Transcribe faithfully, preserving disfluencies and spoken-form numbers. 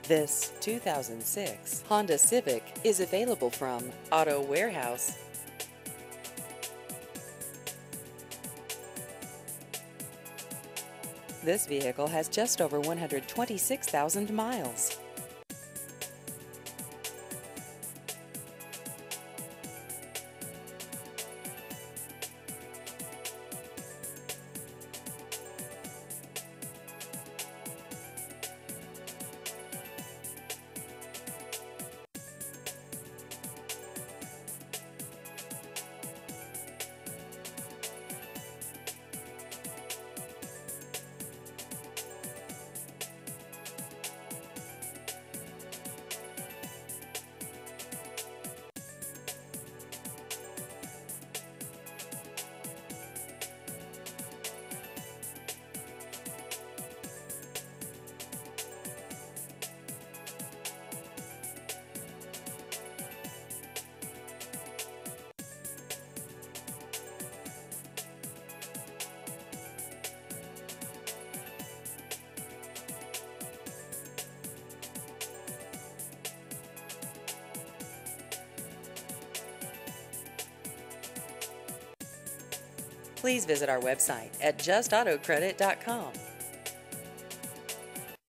This two thousand six Honda Civic is available from Auto Warehouse. This vehicle has just over one hundred twenty-six thousand miles. Please visit our website at just auto credit dot com.